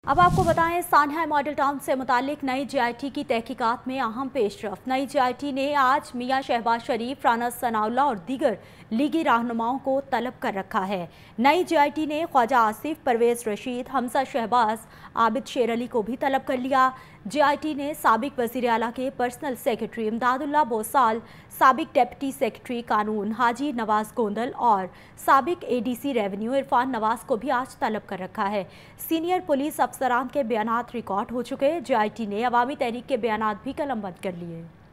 अब आपको बताएं, सान्हा मॉडल टाउन से मुतालिक नई JIT की तहकीकात में अहम पेशरफ। नई JIT ने आज मियां शहबाज शरीफ, राना सनाउल्लाह और दीगर लीगी रहनुमाओं को तलब कर रखा है। नई JIT ने ख्वाजा आसिफ, परवेज रशीद, हमजा शहबाज, आबिद शेर अली को भी तलब कर लिया। JIT ने साबिक वज़ीर आला के पर्सनल सेक्रेटरी इमदादुल्लाह बोसाल, साबिक डिप्टी सेक्रेटरी कानून हाजी नवाज गोंदल और साबिक ADC रेवेन्यू इरफान नवाज को भी आज तलब कर रखा है। सीनियर पुलिस अफसरान के बयानात रिकॉर्ड हो चुके। JIT ने अवामी तहरीक के बयानात भी कलमबंद कर लिए।